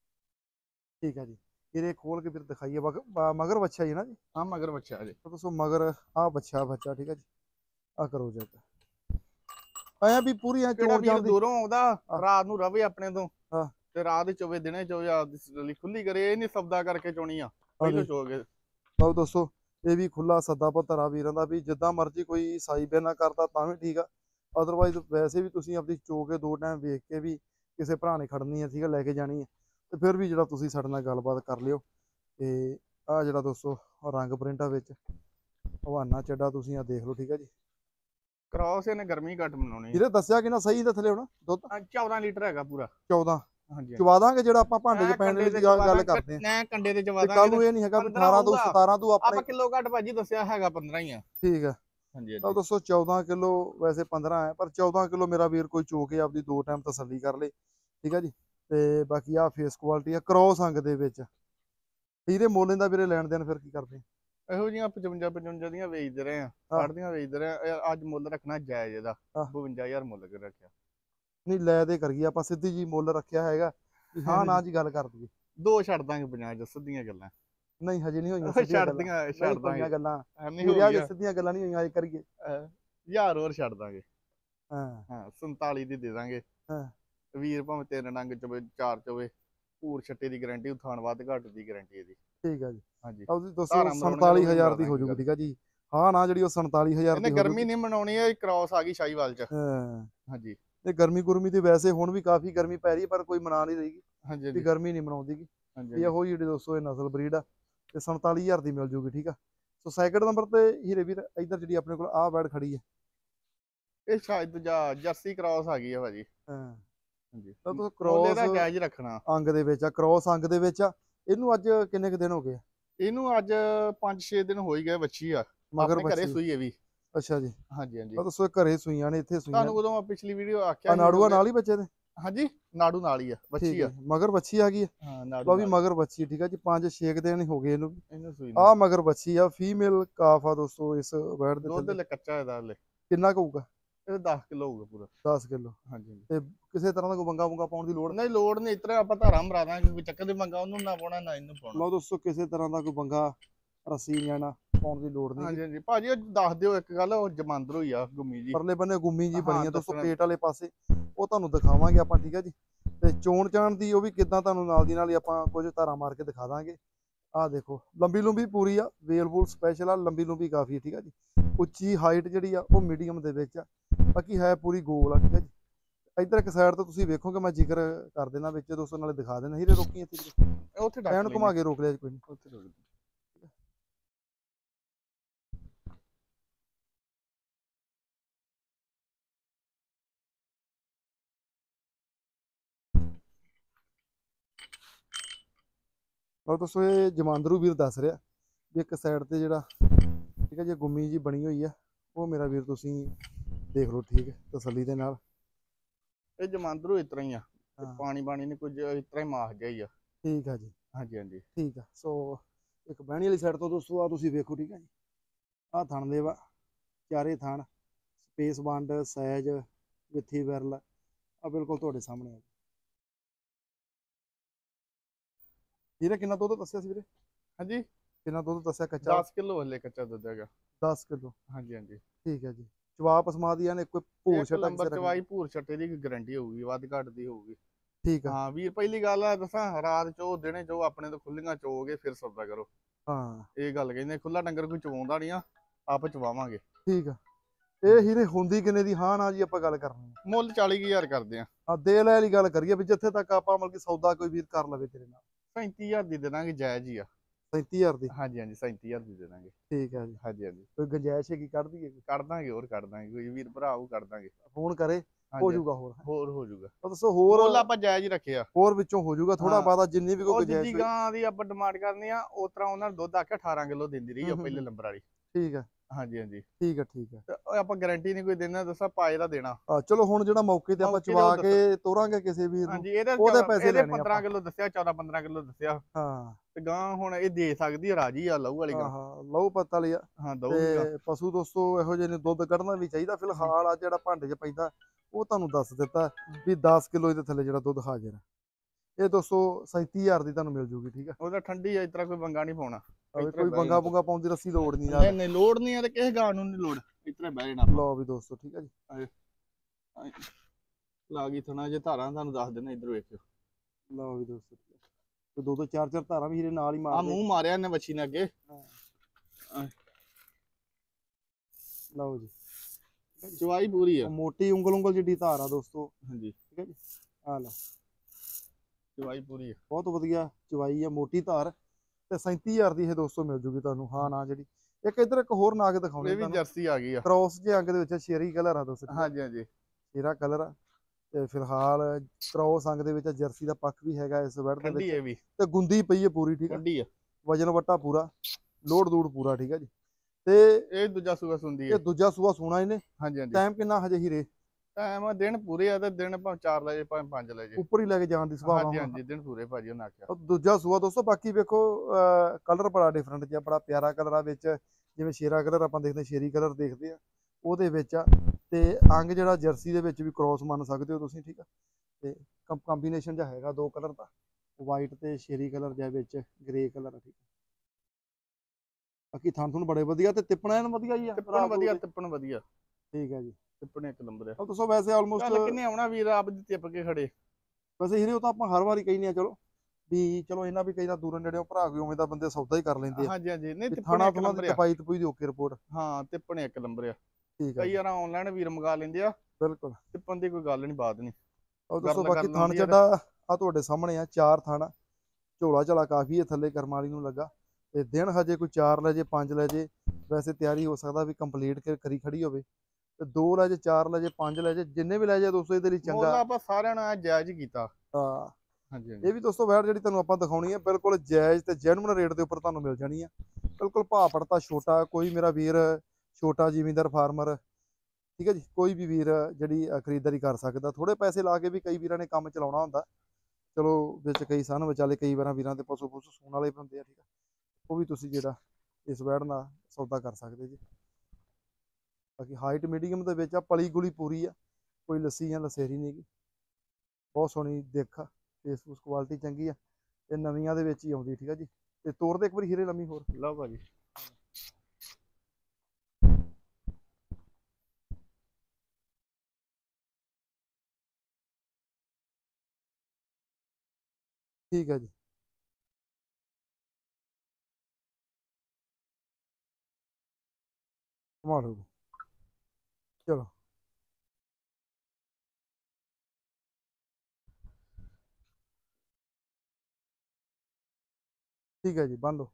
S1: ਠੀਕ ਹੈ ਜੀ। ਇਹਦੇ ਖੋਲ ਕੇ ਫਿਰ ਦਿਖਾਈਏ। ਮਗਰ ਬੱਚਾ ਜੀ ਨਾ ਜੀ?
S2: ਹਾਂ ਮਗਰ ਬੱਚਾ ਜੀ।
S1: ਤਾਂ ਦੱਸੋ ਮਗਰ ਆ ਬੱਚਾ ਬੱਚਾ। ਠੀਕ ਹੈ ਜੀ, ਆ ਕਰੋ ਜੀ ਐ ਵੀ ਪੂਰੀ ਐ
S2: ਕਿਹੜਾ
S1: ਚੋਣ
S2: ਵੀਰ
S1: ਜਾਣ ਦੀ।
S2: ਦੂਰੋਂ ਆਉਂਦਾ ਰਾਤ ਨੂੰ ਰਵੇ ਆਪਣੇ ਤੋਂ
S1: ਹਾਂ
S2: ਤੇ ਰਾਤ ਦੇ ਚੋਵੇ ਦਿਨੇ ਚੋਵੇ ਆਪਦੀ ਖੁੱਲੀ ਕਰੇ। ਇਹ ਨਹੀਂ ਸੌਦਾ ਕਰਕੇ ਚੋਣੀ ਆ ਪਹਿਲੋਂ ਚੋਗੇ।
S1: ਲਓ ਦੱਸੋ ਇਹ ਵੀ ਖੁੱਲਾ ਸੱਦਾ ਪੱਤਰਾ ਵੀਰਾਂ ਦਾ, ਵੀ ਜਿੱਦਾਂ ਮਰਜ਼ੀ ਕੋਈ ਸਾਈ ਬੇਨਾ ਕਰਦਾ ਤਾਂ ਵੀ ਠੀਕ ਆ। ਅਦਰਵਾਈਜ਼ ਵੈਸੇ ਵੀ ਤੁਸੀਂ ਆਪਦੀ ਚੋ ਕੇ ਦੋ ਟਾਈਮ ਵੇਖ ਕੇ ਵੀ ਕਿਸੇ ਭਰਾ ਨੇ ਖੜਨੀ ਹੈ, ਠੀਕ ਹੈ, ਲੈ ਕੇ ਜਾਣੀ ਹੈ, ਤੇ ਫਿਰ ਵੀ ਜਿਹੜਾ ਤੁਸੀਂ ਸਾਡੇ ਨਾਲ ਗੱਲਬਾਤ ਕਰ ਲਿਓ। ਤੇ ਆ ਜਿਹੜਾ ਦੋਸਤੋ ਰੰਗ ਪ੍ਰਿੰਟਾਂ ਵਿੱਚ ਹਵਾਨਾ ਚੱਡਾ ਤੁਸੀਂ ਆ ਦੇਖ ਲਓ। ਠੀਕ ਹੈ ਜੀ।
S2: ਕ੍ਰਾਸ ਇਹਨੇ ਗਰਮੀ ਘੱਟ ਮਨਾਉਣੀ।
S1: ਵੀਰੇ ਦੱਸਿਆ ਕਿ ਨਾ ਸਹੀ ਦੇ ਥੱਲੇ ਹੋਣਾ ਦੁੱਧ?
S2: ਚੌਦਾਂ ਲੀਟਰ ਹੈਗਾ ਪੂਰਾ।
S1: ਚੌਦਾਂ
S2: ਹਾਂਜੀ
S1: ਚਵਾ ਦਾਂਗੇ। ਜਿਹੜਾ ਆਪਾਂ ਭਾਂਡੇ 'ਚ ਪੈਣ ਵਾਲੀ ਗੱਲ ਕਰਦੇ
S2: ਆ ਕੰਡੇ ਤੇ ਚਵਾ
S1: ਆਂ,
S2: ਦਾਂਗੇ।
S1: ਕੱਲ ਨੂੰ ਇਹ ਨਹੀਂ ਹੈਗਾ ਵੀ ਅਠਾਰਾਂ ਤੋਂ ਸਤਾਰਾਂ ਤੋਂ ਆਪਣੇ।
S2: ਆਪਾਂ ਕਿਲੋ ਘੱਟ ਭਾਜੀ ਦੱਸਿਆ ਹੈਗਾ ਪੰਦਰਾਂ ਹੀ ਆ।
S1: ਠੀਕ ਹੈ।
S2: ਹਾਂਜੀ
S1: ਤਾਂ ਦੱਸੋ ਚੌਦਾਂ ਕਿਲੋ, ਵੈਸੇ ਪੰਦਰਾਂ ਹੈ ਪਰ ਚੌਦਾਂ ਕਿਲੋ ਮੇਰਾ ਵੀਰ ਕੋਈ ਚੋ ਕੇ ਆਪਦੀ ਦੋ ਟਾਈਮ ਤਸੱਲੀ ਕਰ ਲੇ। ਠੀਕ ਹੈ ਜੀ। ਤੇ ਬਾਕੀ ਆ ਫੇਸ ਕੁਆਲਿਟੀ ਆ ਕ੍ਰੋਸ ਅੰਗ ਦੇ ਵਿੱਚ। ਇਹਦੇ ਮੁੱਲ ਦਾ ਵੀਰੇ ਲੈਣ ਦੇਣ ਫਿਰ ਕੀ ਕਰਦੇ?
S2: ਇਹੋ ਜਿਹੀਆਂ ਪਚਵੰਜਾ ਪਚਵੰਜਾ ਦੀਆਂ ਵੇਚਦੇ ਰਹੇ ਆ, ਸੱਠ ਦੀਆਂ ਵੇਚਦੇ ਰਹੇ ਆ। ਅੱਜ ਮੁੱਲ ਰੱਖਣਾ ਜਾਇਜ਼ ਇਹਦਾ, ਬਵੰਜਾ ਹਜ਼ਾਰ ਮੁੱਲ ਕੇ ਰੱਖਿਆ।
S1: ਨਹੀਂ ਲੈ ਦੇ ਕਰੀਏ ਆਪਾਂ, ਸਿੱਧੀ ਜੀ ਮੁੱਲ ਰੱਖਿਆ ਹੈਗਾ। ਹਾਂ ਨਾ ਜੀ ਗੱਲ ਕਰ ਦਈਏ।
S2: ਦੋ ਛੱਡ ਦਾਂਗੇ ਪੰਜਾਹ ਚ, ਸਿੱਧੀਆਂ ਗੱਲਾਂ।
S1: ਨਹੀਂ ਹਜੇ ਨਹੀਂ ਹੋਈਆਂ
S2: ਛੱਡ ਦੀਆਂ, ਛੱਡ ਦਾਂਗੇ
S1: ਗੱਲਾਂ।
S2: ਸਿੱਧੀਆਂ
S1: ਸਿੱਧੀਆਂ ਗੱਲਾਂ ਨਹੀਂ ਹੋਈਆਂ, ਕਰੀਏ
S2: ਹਜ਼ਾਰ ਹੋਰ ਛੱਡ ਦਾਂਗੇ।
S1: ਹਾਂ
S2: ਹਾਂ ਸੰਤਾਲੀ ਦੀ ਦੇ ਦਾਂਗੇ।
S1: ਹਾਂ
S2: ਵੀਰ ਭਾਵੇਂ ਤਿੰਨ ਡੰਗ ਚੋਵੇ ਚਾਰ ਚੋਵੇ, ਭੂਰ ਛੱਟੇ ਦੀ ਗਾਰੰਟੀ, ਥਾਣ ਵੱਧ ਘੱਟ ਦੀ ਗਾਰੰਟੀ ਇਹਦੀ।
S1: ਠੀਕ ਹੈ ਜੀ।
S2: ਹਾਂਜੀ
S1: ਦੱਸੋ ਸੰਤਾਲੀ ਹਜ਼ਾਰ ਦੀ ਹੋ ਜੂਗੀ। ਠੀਕ ਹੈ ਜੀ। ਹਾਂ ਨਾ ਜਿਹੜੀ ਉਹ ਸੰਤਾਲੀ ਹਜ਼ਾਰ ਦੀ
S2: ਗਰਮੀ ਨਹੀਂ ਮਨਾਉਣੀ ਹੈ। ਕ੍ਰਾਸ ਆ ਗਈ ਸ਼ਾਹੀਵਾਲ ਚ। ਹਾਂਜੀ
S1: ਤੇ ਗਰਮੀ ਗੁਰਮੀ ਤੇ ਵੈਸੇ ਹੁਣ ਵੀ ਕਾਫੀ ਗਰਮੀ ਪੈ ਰਹੀ ਹੈ, ਪਰ ਕੋਈ ਮਨਾ ਨਹੀਂ ਰਹੀ
S2: ਹਾਂਜੀ
S1: ਵੀ ਗਰਮੀ ਨਹੀਂ ਮਨਾਉਂਦੀ ਗੀ। ਇਹੋ ਜਿਹੜੀ ਦੋਸਤੋ ਇਹ ਨਸਲ ਬਰੀਡ ਆ ਤੇ ਸੰਤਾਲੀ ਹਜ਼ਾਰ ਦੀ ਮਿਲ ਜੂਗੀ। ਠੀਕ ਆ। ਸੋ ਸੈਕਿੰਡ ਨੰਬਰ ਤੇ ਹੀਰੇ ਵੀਰ ਇੱਧਰ ਜਿਹੜੀ ਆਪਣੇ ਕੋਲ ਆਹ ਬੈਡ ਖੜੀ ਹੈ,
S2: ਇਹ ਸ਼ਾਇਦ ਦੂਜਾ ਜਰਸੀ ਕ੍ਰਾਸ ਆ ਗਈ ਹੈ ਭਾਜੀ।
S1: ਹਾਂ
S2: ਹਾਂਜੀ
S1: ਤਾਂ ਤੁਸੀਂ
S2: ਮੁੱਲ
S1: ਕ੍ਰਾਸ
S2: ਇਹਦਾ ਜਾਇਜ਼ ਰੱਖਣਾ।
S1: ਅੰਗ ਦੇ ਵਿੱਚ ਆ, ਕ੍ਰਾਸ ਅੰਗ ਦੇ ਵਿੱਚ ਆ ਇਹਨੂੰ ਅੱਜ ਕਿੰਨੇ ਕੁ ਦਿਨ ਹੋ ਗਏ?
S2: ਇਹਨੂੰ ਅੱਜ ਪੰਜ ਛੇ ਦਿਨ ਹੋ ਹੀ ਗਏ, ਬੱਚੀ ਆ
S1: ਮਗਰ
S2: ਆਪਣੇ ਘਰੇ
S1: ਬੱਚੀ?
S2: ਸੂਈ ਇਹ ਵੀ।
S1: ਅੱਛਾ ਜੀ।
S2: ਹਾਂਜੀ ਹਾਂਜੀ।
S1: ਉਹ ਦੱਸੋ ਘਰੇ ਸੂਈਆਂ ਨੇ, ਇੱਥੇ ਸੂਈਆਂ
S2: ਤੁਹਾਨੂੰ
S1: ਨੇ?
S2: ਉਦੋਂ ਮੈਂ ਪਿਛਲੀ ਵੀਡੀਓ ਆਖਿਆ ਸੀ
S1: ਅਨਾੜੂਆ
S2: ਜੋ
S1: ਨਾਲ ਹੀ ਬੱਚੇ ਦੇ?
S2: ਹਾਂਜੀ ਨਾੜੂ ਨਾਲ ਹੀ ਆ, ਬੱਚੀ
S1: ਠੀਕ ਹੈ
S2: ਆ।
S1: ਜੀ, ਮਗਰ ਬੱਚੀ ਆ ਗਈ ਹੈ।
S2: ਹਾਂ ਨਾੜੂ
S1: ਲਓ ਵੀ
S2: ਨਾਲ ਹੀ
S1: ਮਗਰ ਬੱਚੀ, ਠੀਕ ਹੈ ਜੀ, ਪੰਜ ਛੇ ਕੁ ਦਿਨ ਹੀ ਹੋ ਗਏ ਇਹਨੂੰ।
S2: ਇਹਨੂੰ ਸੂਈ
S1: ਆ
S2: ਨੂੰ।
S1: ਮਗਰ ਬੱਚੀ ਆ, ਫੀਮੇਲ ਕਾਫ ਆ ਦੋਸਤੋ ਇਸ ਬੈਡ ਦੇ
S2: ਦੁੱਧ
S1: ਥੱਲੇ।
S2: ਲੈ ਕੱਚਾ ਇਹਦਾ ਹਲੇ।
S1: ਕਿੰਨਾ ਕੁ ਹੋਊਗਾ?
S2: ਇਹ ਦਸ ਕਿਲੋ ਹੋਊਗਾ ਪੂਰਾ।
S1: ਦਸ ਕਿਲੋ।
S2: ਹਾਂਜੀ ਹਾਂਜੀ।
S1: ਤੇ ਕਿਸੇ ਤਰ੍ਹਾਂ ਦਾ ਕੋਈ ਬੰਗਾ ਬੁੰਗਾ ਪਾਉਣ ਦੀ ਲੋੜ?
S2: ਨਹੀਂ ਲੋੜ ਨਹੀਂ, ਇਤਰਾ ਆਪਾਂ ਧਾਰਾਂ ਮਰਾ ਦਾਂਗੇ, ਕੋਈ ਚੱਕਰ ਦੀ ਮੰਗਾ ਉਹਨੂੰ ਨਾ ਪਾਉਣਾ ਨਾ ਇਹਨੂੰ ਪਾਉਣਾ।
S1: ਲਓ ਦੋਸਤੋ ਕਿਸੇ ਤਰ੍ਹਾਂ ਦਾ ਕੋਈ ਬੰਗਾ ਰੱਸੀ ਨਿਆਣਾ ਪਾਉਣ ਦੀ ਲੋੜ ਨਹੀਂ।
S2: ਹਾਂਜੀ ਹਾਂਜੀ ਭਾਜੀ ਉਹ ਦੱਸ ਦਿਓ ਇੱਕ ਗੱਲ, ਉਹ ਜਮਾਂਦਰ ਹੋਈ ਆ ਗੁੰਮੀ ਜੀ।
S1: ਪਰਲੇ ਬੰਨੇ ਗੁੰਮੀ ਜੀ ਬਣੀ
S2: ਹਾਂ,
S1: ਆ ਦੋਸਤੋ
S2: ਦੱਸਣਾ।
S1: ਪੇਟ ਵਾਲੇ ਪਾਸੇ, ਉਹ ਤੁਹਾਨੂੰ ਦਿਖਾਵਾਂਗੇ ਆਪਾਂ, ਠੀਕ ਹੈ ਜੀ। ਤੇ ਚੋਣ ਚਾਣ ਦੀ ਉਹ ਵੀ ਕਿਦਾਂ ਤੁਹਾਨੂੰ ਨਾਲ ਦੀ ਨਾਲ ਹੀ ਆਪਾਂ ਕੁਝ ਧਾਰਾਂ ਮਾਰ ਕੇ ਦਿਖਾ ਦਾਂਗੇ। ਆਹ ਦੇਖੋ ਲੰਬੀ ਲੰਬੀ ਪੂਰੀ ਆ, ਵੇਲ ਵੂਲ ਸਪੈਸ਼ਲ ਆ, ਲੰਬੀ ਲੰਬੀ ਕਾਫੀ ਹੈ, ਠੀਕ ਹੈ ਜੀ। ਉੱਚੀ ਹਾਈਟ ਜਿਹੜੀ ਆ ਉਹ ਮੀਡੀਅਮ ਦੇ ਵਿੱਚ ਆ, ਬਾਕੀ ਹੈ ਪੂਰੀ ਗੋਲ ਆ, ਠੀਕ ਹੈ ਜੀ। ਇੱਧਰ ਇੱਕ ਸਾਈਡ ਤੋਂ ਤੁਸੀਂ ਵੇਖੋਗੇ, ਮੈਂ ਜ਼ਿਕਰ ਕਰ ਦੇਣਾ ਵਿੱਚ ਦੋਸਤੋ, ਨਾਲੇ ਦਿਖਾ ਦੇਣਾ। ਹੀਰੇ ਰੋਕੀ ਇੱਥੇ,
S2: ਉੱਥੇ ਡੱਕ
S1: ਐਨ
S2: ਲੈਂਦੇ
S1: ਘੁਮਾ ਕੇ ਰੋਕ ਲਿਆ ਜੀ, ਕੋਈ ਨਹੀਂ।
S2: ਉੱਥੇ ਰੋਕ ਦਿਓ।
S1: ਔਰ ਦੋਸਤੋ ਇਹ ਜਮਾਂਦਰੂ ਵੀਰ ਦੱਸ ਰਿਹਾ ਵੀ ਇੱਕ ਸਾਈਡ ਤੇ ਜਿਹੜਾ, ਠੀਕ ਹੈ ਜੀ, ਗੁੰਮੀ ਜੀ ਬਣੀ ਹੋਈ ਆ, ਉਹ ਮੇਰਾ ਵੀਰ ਤੁਸੀਂ ਦੇਖ ਲਓ, ਠੀਕ ਹੈ, ਤਸੱਲੀ ਦੇ ਨਾਲ।
S2: ਇਹ ਜਮਾਂਦਰੂ ਇਸ ਤਰ੍ਹਾਂ ਹੀ ਆ,
S1: ਹਾਂ
S2: ਪਾਣੀ ਪਾਣੀ ਨਹੀਂ ਕੁਝ, ਇਸ ਤਰ੍ਹਾਂ ਹੀ ਮਾਸ ਜਿਹਾ ਹੀ ਆ।
S1: ਠੀਕ ਆ ਜੀ।
S2: ਹਾਂਜੀ ਹਾਂਜੀ।
S1: ਠੀਕ ਆ। ਸੋ ਇੱਕ ਬਹਿਣੀ ਵਾਲੀ ਸਾਈਡ ਤੋਂ ਦੋਸਤੋ ਆ ਤੁਸੀਂ ਵੇਖੋ, ਠੀਕ ਹੈ ਜੀ, ਆਹ ਥਣ ਦੇ ਵਾ, ਚਾਰੇ ਥਣ, ਸਪੇਸ ਵੰਡ, ਸਾਈਜ਼, ਵਿੱਥੀ ਵਿਰਲ ਆ ਬਿਲਕੁਲ ਤੁਹਾਡੇ ਸਾਹਮਣੇ ਆ। ਵੀਰੇ ਕਿੰਨਾ ਦੁੱਧ ਦੱਸਿਆ ਸੀ ਵੀਰੇ?
S2: ਹਾਂਜੀ
S1: ਕਿੰਨਾ ਦੁੱਧ ਦੱਸਿਆ ਕੱਚਾ?
S2: ਦਸ ਕਿਲੋ ਹਲੇ ਕੱਚਾ ਦੁੱਧ ਹੈਗਾ।
S1: ਦਸ ਕਿਲੋ।
S2: ਹਾਂਜੀ ਹਾਂਜੀ।
S1: ਠੀਕ ਹੈ ਜੀ। ਚਵਾ ਪਸਮਾ ਦੀ ਨੇ ਕੋਈ ਭੂਰ
S2: ਇੱਕ
S1: ਛਟਾ
S2: ਨੰਬਰ
S1: ਕਿਸੇ
S2: ਚਵਾਈ ਭੂਰ ਛੱਟੇ ਦੀ ਗਾਰੰਟੀ ਹੋਊਗੀ, ਵੱਧ ਘੱਟ ਦੀ ਹੋਊਗੀ।
S1: ਠੀਕ ਆ।
S2: ਹਾਂ ਵੀਰ ਪਹਿਲੀ ਗੱਲ ਆ ਦੱਸਾਂ, ਰਾਤ ਚੋ ਦਿਨੇ ਚੋ ਆਪਣੇ ਤੋਂ ਖੁੱਲੀਆਂ ਚੋਗੇ ਫਿਰ ਸੌਦਾ ਕਰੋ।
S1: ਹਾਂ
S2: ਇਹ ਗੱਲ ਕਹਿੰਦੇ, ਖੁੱਲਾ ਡੰਗਰ ਕੋਈ ਚਵਾਉਂਦਾ ਨਹੀਂ ਆ, ਆਪ ਚਵਾਵਾਂਗੇ।
S1: ਠੀਕ ਆ। ਇਹ ਹੀਰੇ ਹੁੰਦੀ ਕਿੰਨੇ ਦੀ? ਹਾਂ ਨਾ ਜੀ ਆਪਾਂ ਗੱਲ ਕਰਨੀ
S2: ਮੁੱਲ ਚਾਲੀ ਹਜ਼ਾਰ ਕਰਦੇ ਆ।
S1: ਆ, ਦੇ ਲੈ ਵਾਲੀ ਗੱਲ ਕਰੀਏ ਵੀ ਜਿੱਥੇ ਤੱਕ ਆਪਾਂ ਮਤਲਬ ਕਿ ਸੌਦਾ ਕੋਈ ਵੀਰ ਕਰ ਲਵੇ ਤੇਰੇ ਨਾਲ।
S2: ਸੈਂਤੀ ਹਜ਼ਾਰ ਦੀ ਦੇ ਦਾਂਗੇ, ਜਾਇਜ਼ ਹੀ ਆ।
S1: ਸੈਂਤੀ ਹਜ਼ਾਰ ਦੀ?
S2: ਹਾਂਜੀ ਹਾਂਜੀ ਸੈਂਤੀ ਹਜ਼ਾਰ ਦੀ ਦੇ ਦਾਂਗੇ।
S1: ਠੀਕ ਹੈ ਜੀ।
S2: ਹਾਂਜੀ ਹਾਂਜੀ
S1: ਕੋਈ ਗੁੰਜਾਇਸ਼ ਹੈਗੀ ਕੱਢ ਦਈਏ?
S2: ਕੱਢ ਦਾਂਗੇ, ਹੋਰ ਕੱਢ ਦਾਂਗੇ, ਕੋਈ ਵੀਰ ਭਰਾ ਉਹ ਕੱਢ ਦਾਂਗੇ।
S1: ਫੋਨ ਕਰੇ ਹੋ ਜਾਊਗਾ ਹੋਰ?
S2: ਹੋਰ ਹੋ ਜਾਊਗਾ।
S1: ਤਾਂ ਦੱਸੋ ਹੋਰ?
S2: ਮੁੱਲ ਆਪਾਂ ਜਾਇਜ਼ ਹੀ ਰੱਖਿਆ।
S1: ਹੋਰ ਵਿੱਚੋਂ ਹੋ ਜਾਊਗਾ ਥੋੜਾ ਬਾਦਾ, ਜਿੰਨੀ ਵੀ ਕੋਈ
S2: ਉਹ
S1: ਗੁੰਜਾਇਸ਼
S2: ਜਿੱਦੀ
S1: ਹੋਈ।
S2: ਗਾਂ ਦੀ ਆਪਾਂ ਡਿਮਾਂਡ ਕਰਨੀ ਆ, ਉਸ ਤਰ੍ਹਾਂ ਉਹਨਾਂ ਨੇ ਦੁੱਧ ਆਖਿਆ ਅਠਾਰਾਂ ਕਿਲੋ ਦਿੰਦੀ ਰਹੀ ਆ
S1: ਹੂੰ, ਹੂੰ,
S2: ਪਹਿਲੇ
S1: ਹੂੰ।
S2: ਨੰਬਰ ਵਾਲੀ।
S1: ਠੀਕ ਹੈ।
S2: ਹਾਂਜੀ ਹਾਂਜੀ।
S1: ਠੀਕ ਹੈ। ਠੀਕ ਹੈ।
S2: ਤੇ ਉਹ ਆਪਾਂ ਗਾਰੰਟੀ ਨਹੀਂ ਕੋਈ ਦਿੰਦਾ, ਦੱਸਾਂ ਪਾਏ ਦਾ ਦੇਣਾ।
S1: ਆ ਚਲੋ ਹੁਣ ਜਿਹੜਾ ਮੌਕੇ ਤੇ ਆਪਾਂ
S2: ਮੌਕੇ ਤੇ ਉਹ
S1: ਚਵਾ ਕੇ ਤੋਰਾਂਗੇ ਕਿਸੇ ਵੀਰ ਨੂੰ,
S2: ਹਾਂਜੀ ਇਹਦੇ
S1: ਉਹਦੇ ਪੈਸੇ
S2: ਇਹਦੇ
S1: ਲੈਣੇ
S2: ਪੰਦਰਾਂ
S1: ਆਪਾਂ।
S2: ਕਿਲੋ ਦੱਸਿਆ, ਚੌਦਾਂ ਪੰਦਰਾਂ ਕਿਲੋ ਦੱਸਿਆ।
S1: ਹਾਂ
S2: ਤੇ ਗਾਂ ਹੁਣ ਇਹ ਦੇ ਸਕਦੀ ਆ, ਰਾਜੀ ਆ, ਲਹੂ ਵਾਲੀ
S1: ਹਾਂ
S2: ਗਾਂ।
S1: ਹਾਂ ਲਹੂ ਪੱਤ ਵਾਲੀ ਆ।
S2: ਹਾਂ ਦਊਗੀ ਗਾਂ।
S1: ਤੇ ਪਸ਼ੂ ਦੋਸਤੋ ਇਹੋ ਜਿਹੇ ਨੇ, ਦੁੱਧ ਕੱਢਣਾ ਵੀ ਚਾਹੀਦਾ। ਫਿਲਹਾਲ ਆ ਜਿਹੜਾ ਭਾਂਡੇ 'ਚ ਪੈਂਦਾ ਉਹ ਤੁਹਾਨੂੰ ਦੱਸ ਦਿੱਤਾ ਵੀ ਦਸ ਕਿਲੋ ਇਹਦੇ ਥੱਲੇ ਜਿਹੜਾ ਦੁੱਧ ਹਾਜ਼ਰ ਹੈ। ਇਹ ਦੋਸਤੋ ਸੈਂਤੀ ਹਜ਼ਾਰ ਦੀ ਤੁਹਾਨੂੰ ਮਿਲ ਜੂਗੀ, ਠੀਕ ਆ।
S2: ਉਹਦਾ ਠੰਡੀ ਆ, ਇਸ ਤਰ੍ਹਾਂ ਕੋਈ ਬੰਗਾ ਨਹੀਂ ਪਾਉਣਾ।
S1: ਕੋਈ ਬੰਗਾ ਬੁੰਗਾ ਪਾਉਣ ਦੀ ਰੱਸੀ ਲੋੜ ਨਹੀਂ
S2: ਨਹੀਂ ਨਹੀਂ ਲੋੜ ਨਹੀਂ ਆ, ਤੇ ਕਿਸੇ ਗਾਂ ਨੂੰ ਨਹੀਂ ਲੋੜ, ਇਸ ਤਰ੍ਹਾਂ ਬਹਿ ਜਾਣਾ ਆਪਾਂ।
S1: ਲਓ ਵੀ ਦੋਸਤੋ, ਠੀਕ ਆ ਜੀ।
S2: ਲਾ ਗਈ ਥਣਾ ਜੇ ਧਾਰਾਂ ਤੁਹਾਨੂੰ ਦੱਸ ਦੇਣਾ, ਇੱਧਰ ਵੇਖਿਓ।
S1: ਲਓ ਵੀ ਦੋਸਤੋ, ਤੇ ਦੋ ਦੋ ਚਾਰ ਚਾਰ ਧਾਰਾਂ ਵੀ ਹੀਰੇ ਨਾਲ ਹੀ
S2: ਆ
S1: ਮਾਰਦੇ।
S2: ਮੂੰਹ ਮਾਰਿਆ ਇਹਨੇ ਵੱਛੀ ਨੇ ਅੱਗੇ।
S1: ਲਓ ਜੀ,
S2: ਚਵਾਈ ਪੂਰੀ ਆ,
S1: ਮੋਟੀ ਉਂਗਲ ਉਂਗਲ ਜਿੱਡੀ ਧਾਰ ਆ ਦੋਸਤੋ,
S2: ਹਾਂਜੀ
S1: ਠੀਕ ਹੈ ਜੀ। ਆ ਲਓ,
S2: ਚਵਾਈ ਪੂਰੀ ਆ,
S1: ਬਹੁਤ ਵਧੀਆ ਚਵਾਈ ਆ, ਮੋਟੀ ਧਾਰ, ਤੇ ਸੈਂਤੀ ਹਜ਼ਾਰ ਦੀ ਇਹ ਦੋਸਤੋ ਮਿਲ ਜੂਗੀ ਤੁਹਾਨੂੰ। ਹਾਂ ਨਾ ਜਿਹੜੀ ਇੱਕ ਇੱਧਰ ਇੱਕ ਹੋਰ ਨਾਗ ਦਿਖਾਉਣੇ
S2: ਇਹ ਵੀ ਜਰਸੀ ਆ ਗਈ ਆ,
S1: ਕ੍ਰੋਸ ਜੇ ਅੰਗ ਦੇ ਵਿੱਚ ਸ਼ੇਰੀ ਕਲਰ ਆ ਦੋਸਤੋ।
S2: ਹਾਂਜੀ ਹਾਂਜੀ
S1: ਸ਼ੇਰਾ ਕਲਰ ਆ, ਤੇ ਫਿਲਹਾਲ ਕ੍ਰੋਸ ਅੰਗ ਦੇ ਵਿੱਚ ਜਰਸੀ ਦਾ ਪੱਖ ਵੀ ਹੈਗਾ ਇਸ ਵੈੜ ਦੇ
S2: ਠੰਡੀ
S1: ਵਿੱਚ,
S2: ਇਹ ਵੀ
S1: ਤੇ ਗੁੰਦੀ ਪਈ ਹੈ ਪੂਰੀ, ਠੀਕ ਆ।
S2: ਠੰਡੀ ਆ,
S1: ਵਜਨ ਵੱਟਾ ਪੂਰਾ, ਲੋਡ ਦੂੜ ਪੂਰਾ, ਠੀਕ ਆ ਜੀ। ਤੇ
S2: ਇਹ ਦੂਜਾ ਸੂਆ ਸੁੰਦੀ
S1: ਇਹ
S2: ਹੈ।
S1: ਦੂਜਾ ਸੂਆ ਸੋਣਾ ਇਹਨੇ।
S2: ਹਾਂਜੀ ਹਾਂਜੀ
S1: ਟਾਈਮ ਕਿੰਨਾ ਹਜੇ ਹੀਰੇ?
S2: ਟਾਈਮ ਦਿਨ ਪੂਰੇ ਆ, ਤੇ ਦਿਨ ਭਾਵੇਂ ਚਾਰ ਲੈ ਜੇ ਭਾਵੇਂ ਪੰਜ ਲੈ ਜੇ,
S1: ਉੱਪਰ ਹੀ ਲੈ ਕੇ ਜਾਣ ਦੀ ਸੁਭਾਵਨਾ
S2: ਹਾਂਜੀ
S1: ਹੁਣ।
S2: ਹਾਂਜੀ ਦਿਨ ਪੂਰੇ ਭਾਜੀ ਉਹਨਾਂ ਆਖਿਆ।
S1: ਉਹ ਦੂਜਾ ਸੂਆ ਦੋਸਤੋ, ਬਾਕੀ ਵੇਖੋ ਕਲਰ ਬੜਾ ਡਿਫਰੈਂਟ ਜਿਹਾ, ਬੜਾ ਪਿਆਰਾ ਕਲਰ ਆ ਵਿੱਚ, ਜਿਵੇਂ ਸ਼ੇਰਾ ਕਲਰ ਆਪਾਂ ਦੇਖਦੇ, ਸ਼ੇਰੀ ਕਲਰ ਦੇਖਦੇ ਆ, ਉਹਦੇ ਵਿੱਚ ਆ। ਤੇ ਅੰਗ ਜਿਹੜਾ ਜਰਸੀ ਦੇ ਵਿੱਚ ਵੀ ਕ੍ਰੋਸ ਮੰਨ ਸਕਦੇ ਹੋ ਤੁਸੀਂ, ਠੀਕ ਆ। ਤੇ ਕੰਬੀਨੇਸ਼ਨ ਜਿਹਾ ਹੈਗਾ ਦੋ ਕਲਰ ਦਾ, ਵਾਈਟ ਤੇ ਸ਼ੇਰੀ ਕਲਰ ਜਿਹਾ ਵਿੱਚ ਗ੍ਰੇ ਕਲਰ, ਠੀਕ ਆ। ਬਾਕੀ ਥਣ ਥੁਣ ਬੜੇ ਵਧੀਆ, ਤੇ ਤਿੱਪਣਾ ਐਨ ਵਧੀਆ ਹੀ ਆ।
S2: ਤਿੱਪਣ ਵਧੀਆ, ਤਿੱਪਣ ਵਧੀਆ,
S1: ਠੀਕ ਹੈ ਜੀ।
S2: ਤਿੱਪਣ ਇੱਕ ਨੰਬਰ ਆ।
S1: ਉਹ ਦੱਸੋ ਵੈਸੇ ਆਲਮੋਸਟ
S2: ਚੱਲ ਕਿੰਨੇ ਆਉਣਾ ਵੀਰ, ਆਪ ਦੀ ਤਿੱਪ ਕੇ ਖੜੇ।
S1: ਵੈਸੇ ਹੀਰੇ ਉਹ ਤਾਂ ਆਪਾਂ ਹਰ ਵਾਰੀ ਕਹਿੰਦੇ ਆ, ਚਲੋ ਵੀ ਚਲੋ ਇਹਨਾਂ ਵੀ ਕਈ ਦਾ ਦੂਰੋਂ ਨੇੜਿਓਂ ਭਰਾ ਕੋਈ ਉਵੇਂ ਦਾ ਬੰਦੇ ਸੌਦਾ ਹੀ ਕਰ ਲੈਂਦੇ ਆ।
S2: ਹਾਂਜੀ ਹਾਂਜੀ ਨਹੀਂ ਤਿੱਪਣ
S1: ਥਾਣਾ
S2: ਇੱਕ
S1: ਥੁਣਾ
S2: ਨੰਬਰ
S1: ਦੀ
S2: ਆ।
S1: ਤਪਾਈ ਤਪੂਈ ਦੀ ਓਕੇ ਰਿਪੋਰਟ।
S2: ਹਾਂ ਤਿੱਪਣ ਇੱਕ ਨੰਬਰ ਆ।
S1: ਠੀਕ ਆ
S2: ਕਈ ਵਾਰ ਆਨਲਾਈਨ ਵੀਰ ਮੰਗਾ ਲੈਂਦੇ ਆ,
S1: ਬਿਲਕੁਲ।
S2: ਤਿੱਪਣ ਦੀ ਕੋਈ ਗੱਲ ਨਹੀਂ, ਬਾਤ ਨਹੀਂ।
S1: ਉਹ ਦੱਸੋ ਬਾਕੀ ਥਣ ਚੱਡਾ ਆ ਤੁਹਾਡੇ ਸਾਹਮਣੇ ਆ, ਚਾਰ ਥਣ, ਝੋਲਾ ਝਾਲਾ ਕਾਫੀ ਹੈ ਥੱਲੇ ਕਰਮ ਵਾਲੀ ਨੂੰ ਲੱਗਾ। ਤੇ ਦਿਨ ਹਜੇ ਕੋਈ ਚਾਰ ਲੈ ਜੇ, ਪੰਜ ਲੈ ਜੇ, ਵੈਸੇ ਤਿਆਰੀ ਹੋ ਸਕਦਾ ਵੀ ਕੰਪਲੀਟ ਕਰੀ ਖੜੀ ਹੋਵੇ। ਤੇ ਦੋ ਲੈ ਜੇ, ਚਾਰ ਲੈ ਜੇ, ਪੰਜ ਲੈ ਜੇ, ਜਿੰਨੇ ਵੀ ਲੈ ਜੇ ਦੋਸਤੋ ਇਹਦੇ ਲਈ ਚੰਗਾ।
S2: ਆਪਾਂ ਸਾਰਿਆਂ ਨਾਲ ਜਾਇਜ਼ ਕੀਤਾ।
S1: ਹਾਂ
S2: ਹਾਂਜੀ
S1: ਇਹ ਵੀ ਦੋਸਤੋ ਵੈੜ ਜਿਹੜੀ ਤੁਹਾਨੂੰ ਆਪਾਂ ਦਿਖਾਉਣੀ ਹੈ ਬਿਲਕੁਲ ਜਾਇਜ਼ ਤੇ ਜੈਨੂਇਨ ਰੇਟ ਦੇ ਉੱਪਰ ਤੁਹਾਨੂੰ ਮਿਲ ਜਾਣੀ ਆ। ਬਿਲਕੁਲ ਭਾਅ ਪੜਤਾ ਛੋਟਾ, ਕੋਈ ਮੇਰਾ ਵੀਰ ਛੋਟਾ ਜ਼ਿਮੀਂਦਾਰ ਫਾਰਮਰ, ਠੀਕ ਹੈ ਜੀ, ਕੋਈ ਵੀ ਵੀਰ ਜਿਹੜੀ ਖਰੀਦਦਾਰੀ ਕਰ ਸਕਦਾ। ਥੋੜੇ ਪੈਸੇ ਲਾ ਕੇ ਵੀ ਕਈ ਵੀਰਾਂ ਨੇ ਕੰਮ ਚਲਾਉਣਾ ਹੁੰਦਾ, ਚਲੋ ਵਿੱਚ ਕਈ ਸਨ ਵਿਚਾਲੇ ਕਈ ਵਾਰਾਂ ਵੀਰਾਂ ਦੇ ਪਸ਼ੂ ਪਸ਼ੂ ਸੂਣ ਵਾਲੇ ਵੀ ਹੁੰਦੇ ਆ, ਠੀਕ ਆ, ਉਹ ਵੀ ਤੁਸੀਂ ਜਿਹੜਾ ਇਸ ਵੈੜ ਨਾਲ ਸੌਦਾ ਕਰ ਸਕਦੇ ਜੀ। ਬਾਕੀ ਹਾਈਟ ਮੀਡੀਅਮ ਦੇ ਵਿੱਚ ਆ, ਪਲੀ ਗੁਲੀ ਪੂਰੀ ਆ, ਕੋਈ ਲੱਸੀ ਜਾਂ ਲਸੇਰੀ ਨਹੀਂ ਗੀ, ਬਹੁਤ ਸੋਹਣੀ ਦਿੱਖ ਆ, ਫੇਸਬੁੱਕ ਕੁਆਲਿਟੀ ਚੰਗੀ ਆ ਤੇ ਨਵੀਆਂ ਦੇ ਵਿੱਚ ਹੀ ਆਉਂਦੀ, ਠੀਕ ਆ ਜੀ। ਤੇ ਤੋਰ ਦੇ ਇੱਕ ਵਾਰੀ ਹੀਰੇ ਲੰਮੀ ਹੋਰ
S2: ਲਓ ਭਾਜੀ।
S1: ਠੀਕ ਹੈ ਜੀ। ਕਮਾਲ ਹੋ ਗਈ, ਚਲੋ ਠੀਕ ਹੈ ਜੀ, ਬੰਨ ਲਓ।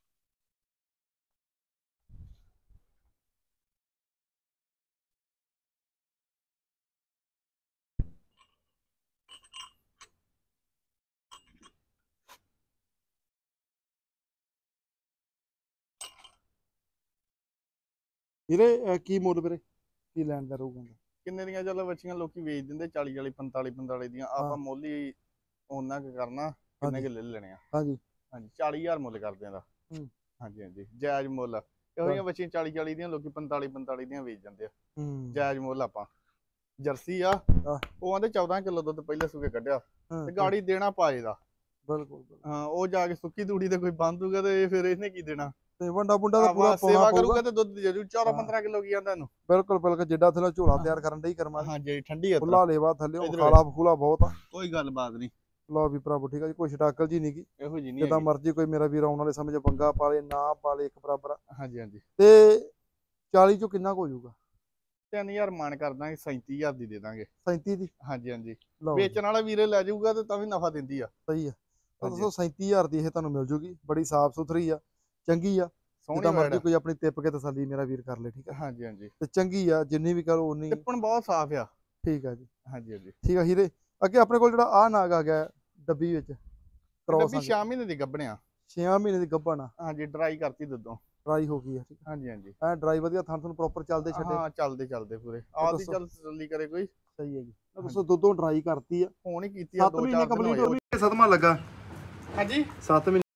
S1: ਵੀਰੇ ਕੀ ਮੁੱਲ ਵੀਰੇ ਕੀ ਲੈਣ ਦਾ ਰਹੂਗਾ?
S2: ਕਿੰਨੇ ਦੀਆਂ ਚਲੋ ਬੱਚੀਆਂ ਲੋਕੀ ਵੇਚ ਦਿੰਦੇ ਚਾਲੀ ਚਾਲੀ ਪੰਤਾਲੀ ਪੰਤਾਲੀ ਦੀਆਂ, ਆਪਾਂ ਮੁੱਲ ਹੀ ਉਹਨਾਂ ਕੁ ਕਰਨਾ, ਕਿੰਨੇ ਕਿ ਲੈ ਲੈਣੇ ਆ।
S1: ਹਾਂਜੀ
S2: ਹਾਂਜੀ ਚਾਲੀ ਹਜ਼ਾਰ ਮੁੱਲ ਕਰਦੇ ਆ ਦਾ। ਹਾਂਜੀ ਹਾਂਜੀ ਜਾਇਜ਼ ਮੁੱਲ। ਇਹੋ ਜਿਹੀਆਂ ਬੱਚੀਆਂ ਚਾਲੀ ਚਾਲੀ ਦੀਆਂ ਲੋਕੀ ਪੰਤਾਲੀ ਪੰਤਾਲੀ ਦੀਆਂ ਵੇਚ ਜਾਂਦੇ ਆ, ਜਾਇਜ਼ ਮੁੱਲ। ਆਪਾਂ ਜਰਸੀ ਆ, ਉਹ ਆਂਦੇ ਚੌਦਾਂ ਕਿਲੋ ਦੁੱਧ ਪਹਿਲੇ ਸੂਕੇ ਕੱਢਿਆ ਤੇ ਗਾੜੀ ਦੇਣਾ ਪਾਏ ਦਾ।
S1: ਬਿਲਕੁਲ
S2: ਹਾਂ, ਉਹ ਜਾ ਕੇ ਸੁੱਕੀ ਤੂੜੀ ਤੇ ਕੋਈ ਬੰਦ ਦੂਗਾ ਤੇ ਫਿਰ ਇਹਨੇ ਕੀ ਦੇਣਾ,
S1: ਤੇ ਵੰਡਾ ਬੁੰਡਾ ਦਾ ਪੂਰਾ
S2: ਸੇਵਾ ਕਰੂਗਾ ਤੇ ਦੁੱਧ ਜਰੂਰ ਚੌਦਾਂ ਪੰਦਰਾਂ ਕਿਲੋ ਕੀ ਆਂਦਾ ਇਹਨੂੰ।
S1: ਬਿਲਕੁਲ ਬਿਲਕੁਲ ਜਿੱਡਾ ਥੱਲੇ ਝੋਲਾ ਤਿਆਰ ਕਰਨ ਦਾ ਹੀ ਕਰਮਾ।
S2: ਹਾਂਜੀ ਠੰਡੀ ਆ,
S1: ਖੁੱਲਾ ਲੇਵਾ ਥੱਲੇ ਖਾਲਾ ਬਖੂਲਾ ਬਹੁਤ ਆ,
S2: ਕੋਈ ਗੱਲ ਬਾਤ ਨਹੀਂ।
S1: ਲਓ ਵੀ ਭਰਾਵੋ ਠੀਕ ਆ ਜੀ, ਕੋਈ ਛਟਾਕਲ ਜੀ ਨਹੀਂ ਗੀ,
S2: ਇਹੋ ਜੀ ਨਹੀਂ
S1: ਜਿੱਦਾਂ ਮਰਜ਼ੀ ਕੋਈ ਮੇਰਾ ਵੀਰ ਆਉਣ ਵਾਲੇ ਸਮੇਂ 'ਚ ਪੰਗਾ ਪਾਲੇ ਨਾ ਪਾਲੇ ਇੱਕ ਬਰਾਬਰ।
S2: ਹਾਂਜੀ ਹਾਂਜੀ।
S1: ਤੇ ਚਾਲੀ ਚੋਂ ਕਿੰਨਾ ਕੁ ਹੋ ਜਾਊਗਾ?
S2: ਤਿੰਨ ਹਜ਼ਾਰ ਮਾਨ ਕਰ ਦਾਂਗੇ, ਸੈਂਤੀ ਹਜ਼ਾਰ ਦੀ ਦੇ ਦਾਂਗੇ।
S1: ਸੈਂਤੀ ਦੀ?
S2: ਹਾਂਜੀ ਹਾਂਜੀ। ਵੇਚਣ ਵਾਲਾ ਵੀਰੇ ਲੈ ਜਾਊਗਾ ਤੇ ਤਾਂ ਵੀ ਨਫਾ ਦਿੰਦੀ ਆ।
S1: ਸਹੀ ਆ। ਤਾਂ ਦੱਸੋ ਸੈਂਤੀ ਹਜ਼ਾਰ ਦੀ ਇਹ ਤੁਹਾਨੂੰ ਮਿਲ ਜੂਗੀ, ਬੜੀ ਸਾਫ ਸੁਥਰੀ ਆ, ਚੰਗੀ ਆ, ਜਿੱਦਾਂ ਮਰਜ਼ੀ ਕੋਈ ਆਪਣੀ ਤਿੱਪ ਕੇ ਤਸੱਲੀ ਮੇਰਾ ਵੀਰ ਕਰ ਲੈ, ਠੀਕ ਆ।
S2: ਹਾਂਜੀ ਹਾਂਜੀ।
S1: ਤੇ ਚੰਗੀ ਆ, ਜਿੰਨੀ ਵੀ ਕਰੋ ਉਨੀ।
S2: ਟਿੱਪਣ ਬਹੁਤ ਸਾਫ ਆ।
S1: ਠੀਕ ਆ ਜੀ।
S2: ਹਾਂਜੀ ਹਾਂਜੀ।
S1: ਠੀਕ ਆ ਹੀਰੇ, ਅੱਗੇ ਆਪਣੇ ਕੋਲ ਜਿਹੜਾ ਆ ਨਾਗ ਆ ਗਿਆ ਡੱਬੀ ਵਿੱਚ ਕ੍ਰੋਸ,
S2: ਡੱਬੀ ਛੇ ਮਹੀਨੇ ਦੀ ਗੱਭਣਿਆ।
S1: ਛੇ ਮਹੀਨੇ ਦੀ ਗੱਭਣ ਆ।
S2: ਹਾਂਜੀ ਡਰਾਈ ਕਰਤੀ ਦੁੱਧੋਂ,
S1: ਡਰਾਈ ਹੋ ਗਈ ਆ।
S2: ਹਾਂਜੀ ਹਾਂਜੀ।
S1: ਐ ਡਰਾਈ ਵਧੀਆ ਥਣ ਤੁਹਾਨੂੰ ਪ੍ਰੋਪਰ ਚੱਲਦੇ ਛੱਡੇ।
S2: ਹਾਂ ਚੱਲਦੇ ਚੱਲਦੇ ਪੂਰੇ ਆਦੀ ਚੱਲ ਤਸੱਲੀ ਕਰੇ ਕੋਈ।
S1: ਸਹੀ ਹੈ ਜੀ। ਦੱਸੋ ਦੁੱਧੋਂ ਡਰਾਈ ਕਰਤੀ ਆ,
S2: ਹੁਣ ਹੀ ਕੀਤੀ ਆ, ਦੋ ਚਾਰ ਦਿਨ ਹੋਏ।
S1: ਸਤਵਾਂ ਲੱਗਾ।
S2: ਹਾਂਜੀ
S1: ਸੱਤ ਮਹੀਨੇ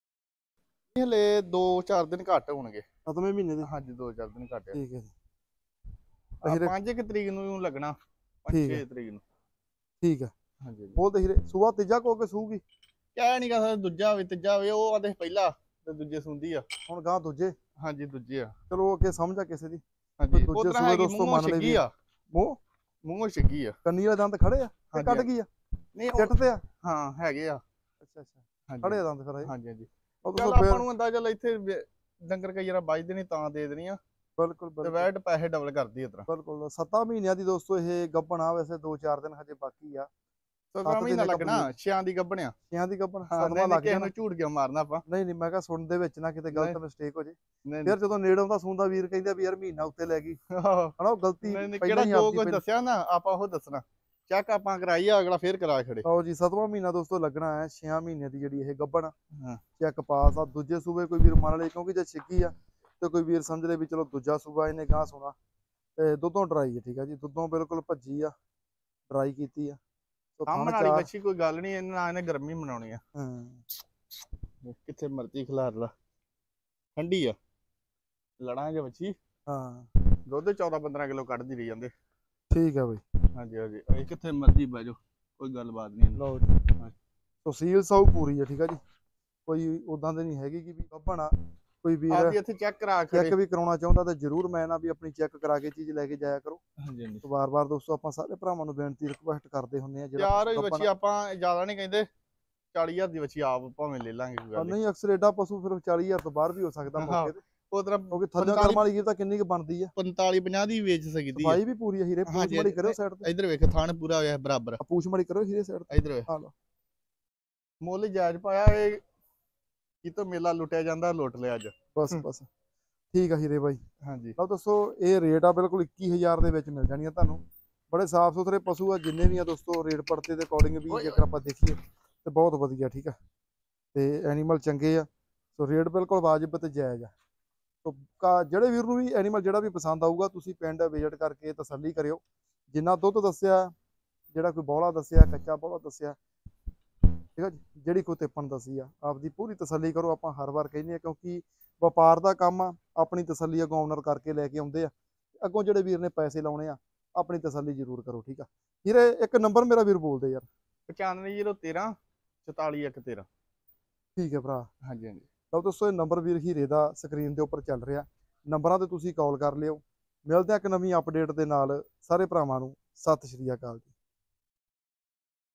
S2: ਹਲੇ ਦੋ ਚਾਰ ਦਿਨ ਘੱਟ ਹੋਣਗੇ।
S1: ਸੱਤਵੇਂ ਮਹੀਨੇ ਦੇ?
S2: ਹਾਂਜੀ ਦੋ ਚਾਰ ਦਿਨ ਘੱਟ।
S1: ਠੀਕ ਹੈ ਜੀ।
S2: ਪੰਜ ਕਿ ਤਰੀਕ ਨੂੰ ਲੱਗਣਾ, ਛੇ ਤਰੀਕ ਨੂੰ।
S1: ਠੀਕ ਹੈ।
S2: ਹਾਂਜੀ
S1: ਉਹ ਤੇ ਹੀਰੇ ਸੂਆ ਤੀਜਾ ਕੋ ਕੇ ਸੂਗੀ?
S2: ਕਹਿ ਨਹੀਂ ਕਹਦਾ, ਦੂਜਾ ਹੋਵੇ ਤੀਜਾ ਹੋਵੇ, ਉਹ ਆਦੇ ਪਹਿਲਾ ਤੇ ਦੂਜੇ ਸੁੰਦੀ ਆ।
S1: ਹੁਣ ਗਾਂ ਦੂਜੇ?
S2: ਹਾਂਜੀ ਦੂਜੇ ਆ।
S1: ਚਲੋ ਅੱਗੇ ਸਮਝ ਆ ਕਿਸੇ ਦੀ।
S2: ਹਾਂਜੀ ਦੂਜੇ ਸੂਏ ਦੋਸਤੋ ਮੰਨ ਲਈ ਆ। ਮੂੰਹ ਮੂੰਹੋਂ ਛਿੱਗੀ ਆ।
S1: ਕੰਨੀ ਵਾਲੇ ਦੰਦ ਖੜੇ ਆ ਤੇ ਕੱਢ ਗਈ ਆ?
S2: ਨਹੀਂ
S1: ਚਿੱਟ ਤੇ ਆ?
S2: ਹਾਂ ਹੈਗੇ ਆ।
S1: ਅੱਛਾ ਅੱਛਾ, ਖੜੇ ਦੰਦ ਫਿਰ।
S2: ਹਾਂਜੀ ਹਾਂਜੀ। ਚੱਲ ਆਪਾਂ ਨੂੰ ਅੰਦਾਜ਼ਾ ਚੱਲ ਇੱਥੇ ਡੰਗਰ ਕਈ ਵਾਰ ਵੱਜਦੇ ਨਹੀਂ ਤਾਂ ਦੇ ਦੇਣੀ ਆ।
S1: ਬਿਲਕੁਲ
S2: ਤੇ ਵੈਟ ਪੈਸੇ ਡਬਲ ਕਰਦੀ ਇਸ ਤਰ੍ਹਾਂ।
S1: ਬਿਲਕੁਲ ਸੱਤਾਂ ਮਹੀਨਿਆਂ ਦੀ ਦੋਸਤੋ ਇਹ ਗੱਭਣ ਆ, ਵੈਸੇ ਦੋ ਚਾਰ ਦਿਨ ਹਜੇ ਬਾਕੀ ਆ।
S2: ਸੱਤਾਂ ਮਹੀਨਾ ਲੱਗਣਾ, ਛਿਆਂ ਦੀ ਗੱਭਣ ਆ।
S1: ਛਿਆਂ ਦੀ ਗੱਭਣ?
S2: ਸੱਤਵਾਂ ਲੱਗ ਗਿਆ। ਝੂਠ ਕਿਉਂ ਮਾਰਨਾ ਆਪਾਂ?
S1: ਨਹੀਂ ਨਹੀਂ, ਮੈਂ ਕਿਹਾ ਸੁਣਨ ਦੇ ਵਿੱਚ ਨਾ ਕਿਤੇ ਗਲਤ ਮਿਸਟੇਕ ਹੋ ਜੇ। ਫਿਰ ਜਦੋਂ ਨੇੜੇ ਆਉਂਦਾ ਸੁਣਦਾ ਵੀਰ ਕਹਿੰਦਾ ਵੀ ਯਾਰ ਮਹੀਨਾ ਉੱਤੇ ਲੈ ਗਈ, ਹਨਾ ਉਹ ਗਲਤੀ
S2: ਪਹਿਲਾਂ ਹੀ ਜੋ ਕੁਝ ਦੱਸਿਆ ਨਾ ਆਪਾਂ ਉਹ ਦੱਸਣਾ। ਚੈੱਕ ਆਪਾਂ ਕਰਾਈ ਆ, ਅਗਲਾ ਫੇਰ ਕਰਾ ਖੜੇ।
S1: ਲਓ ਜੀ ਸੱਤਵਾਂ ਮਹੀਨਾ ਦੋਸਤੋ ਲੱਗਣਾ ਹੈ। ਛੇ ਮਹੀਨੇ ਦੀ ਜਿਹੜੀ ਇਹ ਗੱਭਣ ਚੈੱਕ ਪਾਸ ਆ। ਦੂਜੇ ਸੂਬੇ ਕੋਈ ਵੀਰ ਮੰਨ ਲਏ, ਕਿਉਂਕਿ ਜੇ ਛਿੱਗੀ ਆ ਤੇ ਕੋਈ ਵੀਰ ਸਮਝ ਲੈ ਵੀ ਚਲੋ ਦੂਜਾ ਸੂਬਾ ਇਹਨੇ ਗਾਂ ਸੋਣਾ। ਤੇ ਦੁੱਧੋਂ ਡਰਾਈ ਹੈ, ਠੀਕ ਆ ਜੀ, ਦੁੱਧੋਂ ਬਿਲਕੁਲ ਭੱਜੀ ਆ, ਡਰਾਈ ਕੀਤੀ ਆ।
S2: ਸਾਹਮਣ ਵਾਲੀ ਬੱਚੀ ਕੋਈ ਗੱਲ ਨਹੀਂ, ਇਹਨਾਂ ਇਹਨੇ ਗਰਮੀ ਮਨਾਉਣੀ ਆ।
S1: ਹਾਂ
S2: ਕਿੱਥੇ ਮਰਜ਼ੀ ਖਿਲਾਰ ਲਾ, ਠੰਡੀ ਆ, ਲੜਾਂਗੇ ਬੱਚੀ।
S1: ਹਾਂ
S2: ਦੁੱਧ ਚੌਦਾਂ ਪੰਦਰਾਂ ਕਿਲੋ ਕੱਢਦੀ ਰਹੀ ਜਾਂਦੇ।
S1: ਠੀਕ ਆ ਬਈ।
S2: ਹਾਂਜੀ ਹਾਂਜੀ, ਇਹ ਕਿੱਥੇ ਮਰਜ਼ੀ ਬਹਿ ਜਾਓ, ਕੋਈ ਗੱਲਬਾਤ ਨਹੀਂ।
S1: ਲਓ ਜੀ ਤਹਿਸੀਲ ਸਾਊ ਪੂਰੀ ਆ, ਠੀਕ ਆ ਜੀ, ਕੋਈ ਉਦਾਂ ਦੇ ਨਹੀਂ ਹੈਗੀ ਕਿ ਵੀ ਗੱਭਣ ਕੋਈ ਵੀਰ
S2: ਇੱਥੇ ਚੈੱਕ ਕਰਾ ਕੇ
S1: ਚੈੱਕ ਵੀ ਕਰਾਉਣਾ ਚਾਹੁੰਦਾ ਤਾਂ ਜਰੂਰ ਮੈਂ ਨਾ ਵੀ ਆਪਣੀ ਚੈੱਕ ਕਰਾ ਕੇ ਚੀਜ਼ ਲੈ ਕੇ ਜਾਇਆ ਕਰੋ।
S2: ਹਾਂਜੀ ਹਾਂਜੀ।
S1: ਵਾਰ-ਵਾਰ ਦੋਸਤੋ ਆਪਾਂ ਸਾਰੇ ਭਰਾਵਾਂ ਨੂੰ ਬੇਨਤੀ ਰਿਕੁਐਸਟ ਕਰਦੇ ਹੁੰਦੇ ਆ,
S2: ਜਿਹੜਾ ਯਾਰ ਬੱਚੀ ਆਪਾਂ ਜ਼ਿਆਦਾ ਨਹੀਂ ਕਹਿੰਦੇ, ਚਾਲੀ ਹਜ਼ਾਰ ਦੀ ਬੱਚੀ ਆਪ ਭਾਵੇਂ ਲੈ ਲਾਂਗੇ ਕੋਈ ਗੱਲ
S1: ਨਹੀਂ। ਅਕਸਰ ਏਡਾ ਪਸ਼ੂ ਫਿਰ ਚਾਲੀ ਹਜ਼ਾਰ ਤੋਂ ਬਾਹਰ ਵੀ ਹੋ ਸਕਦਾ ਮੌਕੇ ਤੇ।
S2: ਉਹ ਤਰ੍ਹਾਂ
S1: ਕਿਉਂਕਿ ਥੱਲੇ ਕਰਮ ਵਾਲੀ ਤਾਂ ਕਿੰਨੀ ਕੁ ਬਣਦੀ ਆ?
S2: ਪੰਤਾਲੀ ਪੰਜਾਹ ਦੀ ਵੇਚ ਸਕਦੀ ਆ।
S1: ਭਾਈ ਵੀ ਪੂਰੀ ਆ ਹੀਰੇ। ਪੂਛ ਮੜੀ ਕਰਿਓ ਸਾਈਡ ਤੇ,
S2: ਇਧਰ ਵੇਖ ਥਾਣ ਪੂਰਾ ਹੋਇਆ ਬਰਾਬਰ।
S1: ਪੂਛ ਮੜੀ ਕਰੋ ਹੀਰੇ ਸਾਈਡ ਤੇ,
S2: ਇਧਰ ਵੇਖ।
S1: ਆ ਲਓ
S2: ਮੁੱਲ ਜਾਇਜ਼ ਪਾਇਆ। ਇਹ ਕਿਤੋਂ ਮੇਲਾ ਲੁੱਟਿਆ ਜਾਂਦਾ, ਲੁੱਟ ਲਿਆ ਅੱਜ।
S1: ਬਸ ਬਸ ਠੀਕ ਆ ਹੀਰੇ ਬਾਈ।
S2: ਹਾਂਜੀ
S1: ਲਓ ਦੱਸੋ ਇਹ ਰੇਟ ਆ ਬਿਲਕੁਲ ਇੱਕੀ ਹਜ਼ਾਰ ਦੇ ਵਿੱਚ ਮਿਲ ਜਾਣੀਆਂ ਤੁਹਾਨੂੰ। ਬੜੇ ਸਾਫ ਸੁਥਰੇ ਪਸ਼ੂ ਆ ਜਿੰਨੇ ਵੀ ਆ ਦੋਸਤੋ। ਰੇਟ ਪੜਤੇ ਦੇ ਅਕੋਰਡਿੰਗ ਵੀ ਜੇਕਰ ਆਪਾਂ ਦੇਖੀਏ ਤੇ ਬਹੁਤ ਵਧੀਆ, ਠੀਕ ਆ। ਤੇ ਐਨੀਮਲ ਚੰਗੇ ਆ, ਸੋ ਰੇਟ ਬਿਲਕੁਲ ਵਾਜਬ ਤੇ ਜਾਇਜ਼ ਆ। ਸੋ ਕਾ ਜਿਹੜੇ ਵੀਰ ਨੂੰ ਵੀ ਐਨੀਮਲ ਜਿਹੜਾ ਵੀ ਪਸੰਦ ਆਊਗਾ, ਤੁਸੀਂ ਪਿੰਡ ਵਿਜ਼ਿਟ ਕਰਕੇ ਤਸੱਲੀ ਕਰਿਓ। ਜਿੰਨਾ ਦੁੱਧ ਦੱਸਿਆ, ਜਿਹੜਾ ਕੋਈ ਬੌਲਾ ਦੱਸਿਆ, ਕੱਚਾ ਬੌਲਾ ਦੱਸਿਆ, ਠੀਕ ਆ ਜੀ, ਜਿਹੜੀ ਕੋਈ ਤਿੱਪਣ ਦੱਸੀ ਆ, ਆਪਦੀ ਪੂਰੀ ਤਸੱਲੀ ਕਰੋ। ਆਪਾਂ ਹਰ ਵਾਰ ਕਹਿੰਦੇ ਆ, ਕਿਉਂਕਿ ਵਪਾਰ ਦਾ ਕੰਮ ਆ, ਆਪਣੀ ਤਸੱਲੀ ਅੱਗੋਂ ਓਨਰ ਕਰਕੇ ਲੈ ਕੇ ਆਉਂਦੇ ਆ। ਅੱਗੋਂ ਜਿਹੜੇ ਵੀਰ ਨੇ ਪੈਸੇ ਲਾਉਣੇ ਆ, ਆਪਣੀ ਤਸੱਲੀ ਜ਼ਰੂਰ ਕਰੋ, ਠੀਕ ਆ ਵੀਰੇ। ਇੱਕ ਨੰਬਰ ਮੇਰਾ ਵੀਰ ਬੋਲਦੇ ਯਾਰ।
S2: ਪਚਾਨਵੇਂ ਜ਼ੀਰੋ ਤੇਰਾਂ ਚੁਤਾਲੀ ਇੱਕ ਤੇਰਾਂ।
S1: ਠੀਕ ਹੈ ਭਰਾ।
S2: ਹਾਂਜੀ ਹਾਂਜੀ।
S1: ਲਓ ਦੋਸਤੋ, ਇਹ ਨੰਬਰ ਵੀਰ ਹੀਰੇ ਦਾ ਸਕਰੀਨ ਦੇ ਉੱਪਰ ਚੱਲ ਰਿਹਾ, ਨੰਬਰਾਂ ਤੇ ਤੁਸੀਂ ਕਾਲ ਕਰ ਲਿਓ। ਮਿਲਦੇ ਆ ਇੱਕ ਨਵੀਂ ਅਪਡੇਟ ਦੇ ਨਾਲ। ਸਾਰੇ ਭਰਾਵਾਂ ਨੂੰ ਸਤਿ ਸ਼੍ਰੀ ਅਕਾਲ ਜੀ।